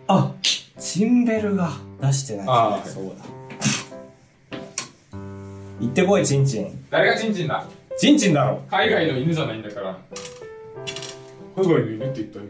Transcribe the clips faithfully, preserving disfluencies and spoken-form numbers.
あ、チンベルが出してない。ああ、そうだ。行ってこい、チンチン。 誰がチンチンだ。 チンチンだろ。 海外の犬じゃないんだから。海外の犬って言った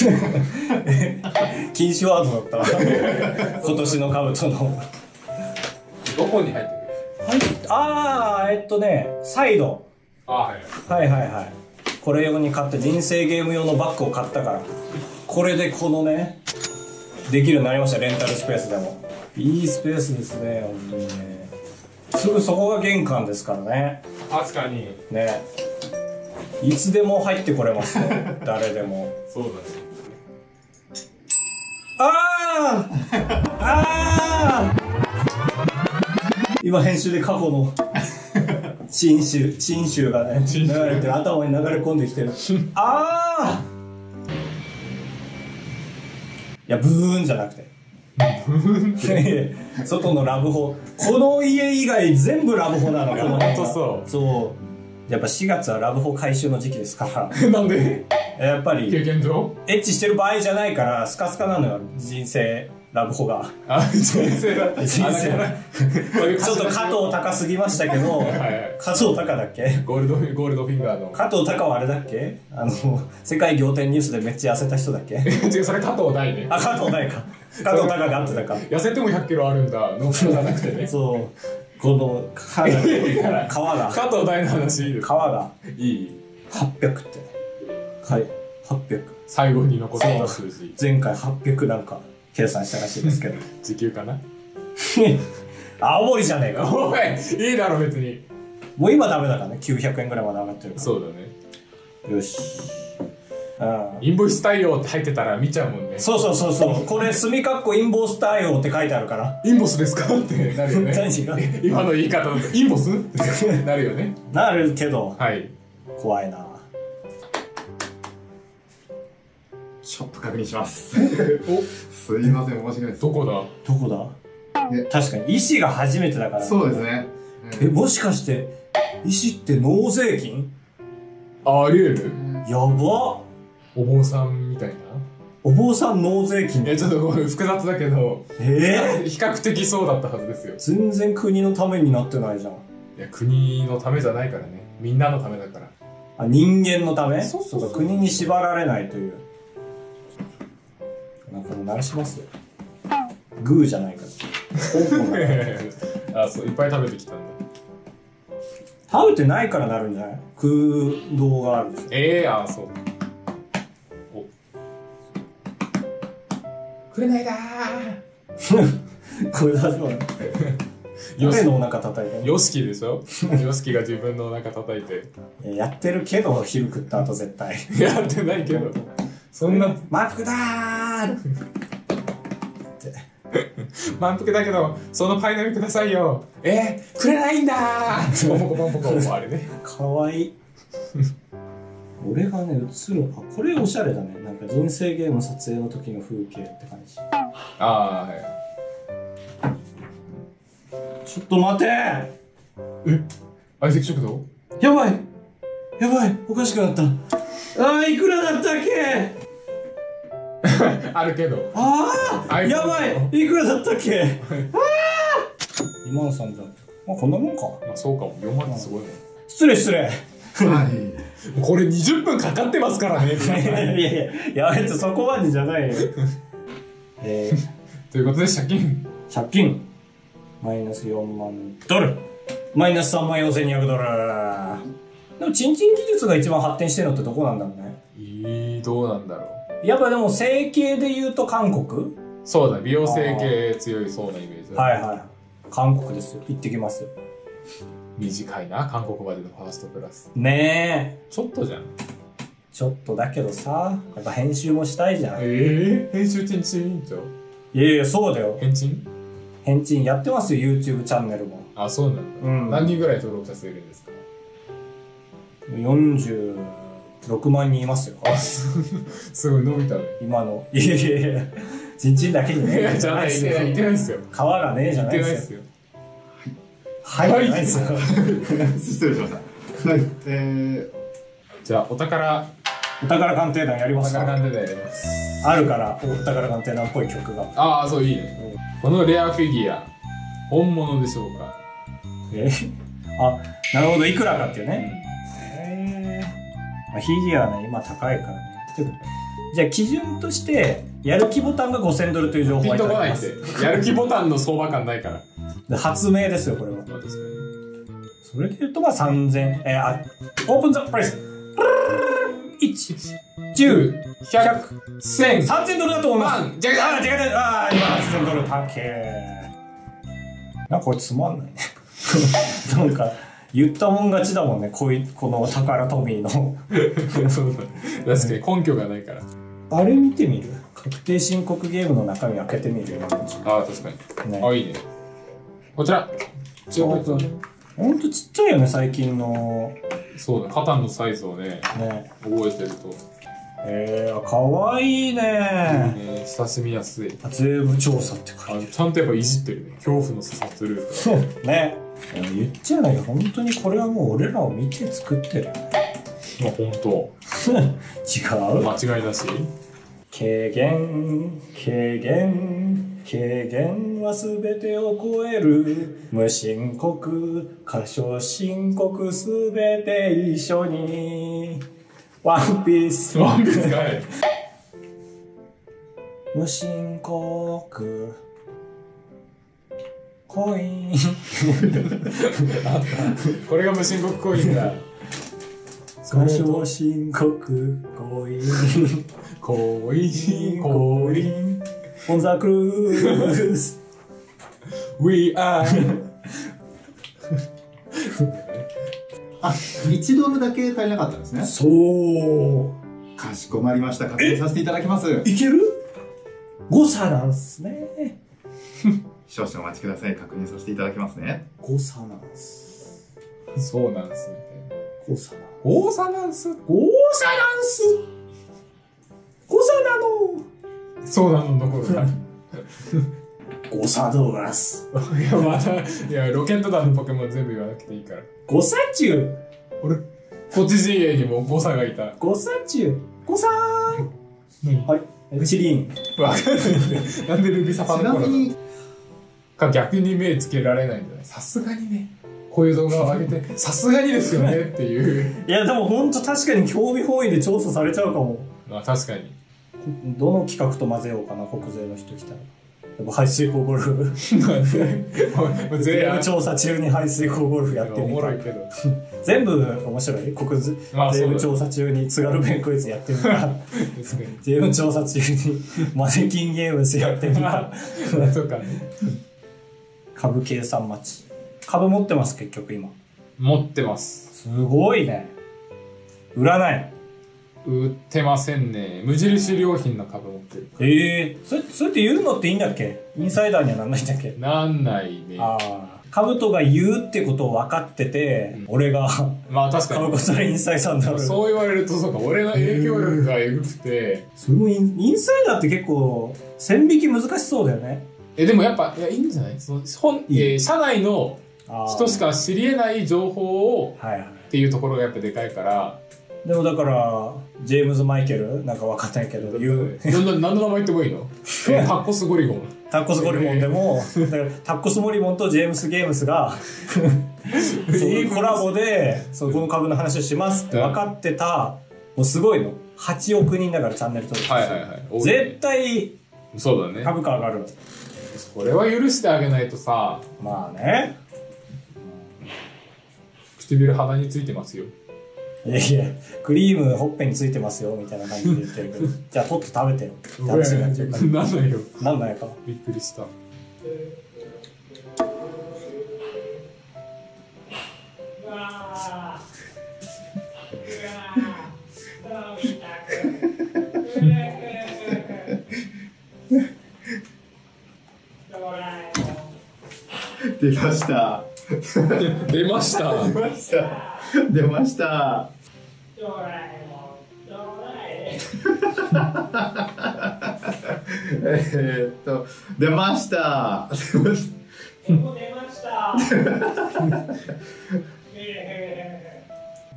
今。禁止ワードだった。今年のカブトの。 どこに入ってる？ はい、ああ、えっとね、サイド。 ああ、はい。 はいはいはい。これ用に買って人生ゲーム用のバッグを買ったから。これでこのね、できるようになりました、レンタルスペースでも。いいスペースですね、本当にね。すぐそこが玄関ですからね。 確かに。 ね。いつでも入ってこれますね、誰でも。 そうだね。 ああああ今編集で過去の珍集、珍集がね、流れてる、頭に流れ込んできてる。ああいや、ブーンじゃなくて。外のラブホ。この家以外全部ラブホなの、この辺。ほんとそう。 そう。やっぱしがつはラブホ回収の時期ですから。 なんで？ やっぱり、 経験上？ エッチしてる場合じゃないから、スカスカなのよ、人生。ラブホが。 あ、人生だ。 人生だ。ちょっと加藤高すぎましたけど、加藤高だっけ？ ゴールド、ゴールドフィンガーの。 加藤高はあれだっけ？あの、世界仰天ニュースでめっちゃ痩せた人だっけ？ 違う、それ加藤大ね。 あ、加藤大か。加藤高があってたか。 痩せてもひゃっキロあるんだ、のじゃなくてね。 そう。この、皮が。 加藤大の話いいです。 皮が。 いい。 はっぴゃくって。はい。はっぴゃく。 最後に残った数字。 前回はっぴゃくなんか。計算したらしいですけど。 時給かな。 青森じゃねえか。 おい、いいだろ別に。 もう今ダメだからね。きゅうひゃくえんぐらいまで上がってるから。 そうだね。 よし。 インボイス対応って入ってたら見ちゃうもんね。 そうそうそうそう。これ墨かっこインボス対応って書いてあるから。 インボスですかってなるよね。 何が今の言い方だとインボスってなるよね。 なるけど。 はい。 怖いな。 ちょっと確認します。お、すいません、申し訳ないです。 どこだ？ どこだ？ね、確かに、医師が初めてだから。 そうですね。 え、もしかして、医師って納税金？ あ、あり得る？ やば。 お坊さんみたいな？ お坊さん納税金？ え、ちょっと複雑だけど。 えー、比較的そうだったはずですよ。 全然国のためになってないじゃん。いや、国のためじゃないからね。みんなのためだから。 あ、人間のため？ そうそうそう。 国に縛られないという。なんかもう鳴らしますよ。グーじゃないから。 あ、そう、いっぱい食べてきたんだ。 食べてないからなるんじゃない？空洞があるでしょ。 ええー、あ、そう。お。くれないだー。これ大丈夫なの？誰のお腹叩いてるの？ ヨシキでしょ？ヨシキが自分のお腹叩いて。 やってるけど、昼食った後絶対。 やってないけど。そんな。 満腹だーって。 満腹だけど、そのパイの実くださいよ。えー、くれないんだー。ポンポコポンポコ、あれね。 かわいい。俺がね、映るのか。これおしゃれだね。なんか人生ゲーム撮影の時の風景って感じ。 ああ、はい。 ちょっと待てー。 え、相席食堂？ やばいやばいおかしくなった。あー、いくらだったっけ？ あるけど。 ああやばいいくらだったっけ？ああにまんさんじゃん。まあこんなもんか。 まあそうかも。よんまんってすごいね。 失礼失礼。はい。 これにじゅっぷんかかってますからね。 いやいや、やめてそこまでじゃないよ。えー、ということで借金。 借金。マイナスよんまんドル。マイナスさんまんよんせんにひゃくドル。でも、チンチン技術が一番発展してるのってどこなんだろうね。 えー、どうなんだろう。 やっぱでも整形で言うと韓国？ そうだ、美容整形強いそうなイメージだ。 はいはい。韓国ですよ。行ってきますよ。 短いな、韓国までのファーストクラス。 ねえ。 ちょっとじゃん。 ちょっとだけどさ、やっぱ編集もしたいじゃん。 ええー、編集チンチン委員長？ いやいや、そうだよ。 変賃？ 変賃やってますよ、YouTube チャンネルも。 あ、そうなんだ。うん。何人ぐらい登録者数いるんですか？ よんじゅうろくまんにんいますよ。 あ、すごい伸びたね。 今の。いやいやいや、チンチンだけにね。 いや、じゃないですよ。言ってないですよ。 皮がねえじゃないですよ。はい。はい。はい。 失礼しました。はい。えー。 じゃあ、お宝。 お宝鑑定団やりますか？ お宝鑑定団やります。 あるからお宝鑑定団っぽい曲が。 ああそういいね、うん、このレアフィギュア本物でしょうか。 えあ、なるほど、いくらかっていうね。へえ、まあ、フィギュアね今高いからね。じゃあ基準としてやる気ボタンがごせんドルという情報ピンはいたとこないっだきます。 て。やる気ボタンの相場感ないから。 で発明ですよこれは。 まあ確かに。 それで言うとまあさんぜん、えー、あ、オープンザプライスいち、じゅう、 ひゃく、せん、 さんぜんドルだと思います。 万、じゃあー、違う違う、あー、今はちぜんドル、高え。なんかこれつまんないね。なんか、言ったもん勝ちだもんね、こいこの宝トミーの。 そうだ。確かに根拠がないから。 あれ見てみる？確定申告ゲームの中身開けてみるよ。 ああ、確かに。 ね、 あ、いいね。こちら。 ちょっと、ほんとちっちゃいよね、最近の。 そうだ、肩のサイズをね、 ね。 覚えてると。 えー、かわいいね。 ね、親しみやすい。 税務調査って書いてあのちゃんとやっぱいじってるね。恐怖の査察ルート。 ある。ね。言っちゃうないけど、本当にこれはもう俺らを見て作ってる。 まあ本当。 違う？ 間違いだし。 軽減、軽減、軽減は全てを超える。無申告、過少申告全て一緒に。ワンピース。 ワンピースかい。 無申告。コイン。 これが無申告コインだ。 過少申告コイン。 コイン、 コイコイン。 ン。オンザクルーズ。 We are あ、いちドルだけ足りなかったんですね。 そうかしこまりました。確認させていただきます。 いける？誤差なんすね。 少々お待ちください。確認させていただきますね。 誤差なんす。 そうなんす。 誤差な。 オーサナンス。 誤差なんす。誤差なの。 そうなのどころか。 誤差ドーガラス。 いや、また、いや、ロケット団のポケモン全部言わなくていいから。 誤差中。 俺、こっち陣営にも誤差がいた。 誤差中。誤差ー。はい。エクシリン。 わかんないんで。なんでルビサファちンの頃なみに、 か逆に目つけられないんじゃない？さすがにね。こういう動画を上げて、さすがにですよねっていう。 いやでもほんと確かに興味本位で調査されちゃうかも。 まあ確かに。 どの企画と混ぜようかな、国税の人来たら。やっぱ排水溝ゴルフ。 全税務調査中に排水溝ゴルフやっておみたもろいけど。 全部面白い。国税まあそうだ務調査中に津軽弁クイズやってみた。 確かに。 税務調査中にマネキンゲームズやってみた。 とかね。 株計算待ち。株持ってます結局今。 持ってます。 すごいね。売らない。 売ってませんね。無印良品の株持ってる。 ええー、それ、それって言うのっていいんだっけ？インサイダーにはなんないんだっけ？ なんないね。 ああ。株とが言うってことを分かってて、うん、俺がまあ確かに株ことでインサイダーになる。 そう言われるとそうか、俺の影響力がエグくて。 それもイン、インサイダーって結構線引き難しそうだよね。 え、でもやっぱ、いや、いいんじゃない？その本、えー、社内の人しか知り得ない情報を、はいはい、っていうところがやっぱでかいから。でもだから、ジェームズ・マイケルなんかわかんないけど、言う。何の名前言ってもいいの？タッコス・ゴリゴン。タッコス・ゴリゴンでも、だからタッコス・モリモンとジェームス・ゲームスが、そういうコラボで、そうこの株の話をしますって分かってた、もうすごいの。はちおくにんだからチャンネル登録。はいはいはい。絶対、そうだね。株価上がる。これは許してあげないとさ。 まあね。 唇鼻についてますよ。 いやいや、クリームほっぺについてますよみたいな感じで言ってるけど、じゃあ取って食べてよって話になっちゃうから。 なんないよ。 なんないか。 びっくりした。 出ました。 出ました。 出ました。出ました。えっと出ました。出ました。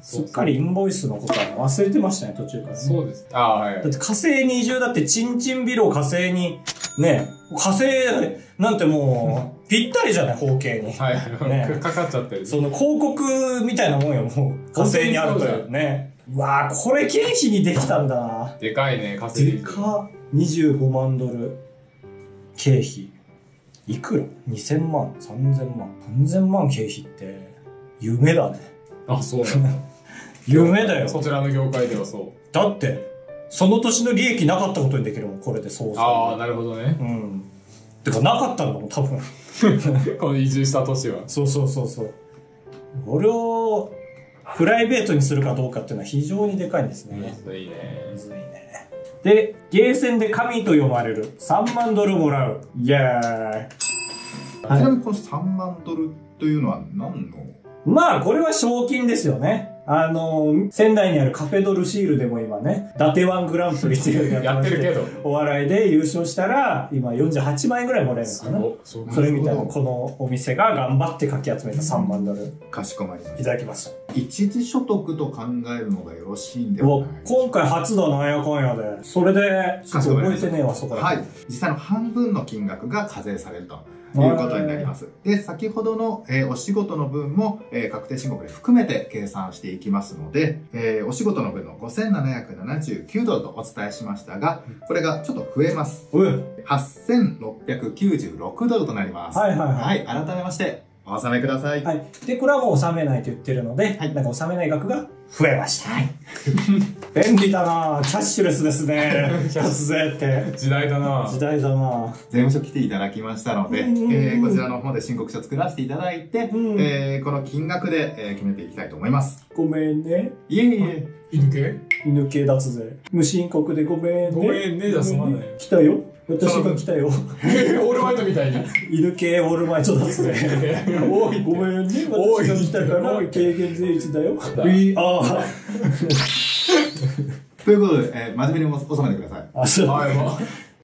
すっかりインボイスのことは忘れてましたね、途中からね。 そうです。ああ、はい。 だって火星に移住だって、チンチンビロ火星に、ね、火星なんてもう、ぴったりじゃない、方形に。 はい。ね、かかっちゃってる。 その広告みたいなもんよ、もう。火星にあるというね。うわぁ、これ経費にできたんだな。 でかいね、火星。 でかっ。にじゅうごまんドル。経費。いくら ?にせんまん、さんぜんまん。さんぜんまん経費って、夢だね。 あ、そうなんだ。 夢だよ。 そちらの業界ではそう。 だって、その年の利益なかったことにできるもん、これでそうそう。 ああ、なるほどね。 うん。てか、なかったんだもん、多分。 この移住した年は。 そうそうそうそう。これを、プライベートにするかどうかっていうのは非常にでかいんですね。 むずいね。 むずいね。で、ゲーセンで神と呼ばれるさんまんドルもらう。イエーイ。 ちなみにこのさんまんドルというのは何の？ まあ、これは賞金ですよね。あの、仙台にあるカフェドルシールでも今ね、伊達ワングランプリっていうのやってるけど、 お笑いで優勝したら、今よんじゅうはちまん円ぐらいもらえるのかな。それみたいな、このお店が頑張ってかき集めたさんまんドル。 かしこまりました。 いただきました。 一時所得と考えるのがよろしいんではないでしょうか。 今回初だなんやかんやで。それで、ちょっと覚えてねえわ、そこら。 はい。実際の半分の金額が課税されると。いうことになります。で、先ほどの、えー、お仕事の分も、えー、確定申告で含めて計算していきますので、えー、お仕事の分のごせんななひゃくななじゅうきゅうドルとお伝えしましたが、これがちょっと増えます。 うん。 はっせんろっぴゃくきゅうじゅうろくドルとなります。 はいはいはい。 はい、改めまして、お納めください。 はい。で、これはもう納めないと言ってるので、はい、なんか納めない額が増えました。はい。便利だなぁ。キャッシュレスですね。突然って。 時代だな時代だな税務署来ていただきましたので、えー、こちらの方で申告書作らせていただいて、うん、えー、この金額で、えー、決めていきたいと思います。 ごめんね。 いえいえ。 犬系犬系脱税。無申告でごめんね。 ごめんね、だ、すまない。 来たよ。私が来たよ。オールマイトみたいに。 犬系オールマイト脱税。おい、ごめんね。私が来たから軽減税率だよ。We are ということで、えー、真面目に収めてください。 あ、そう。 はい、まあ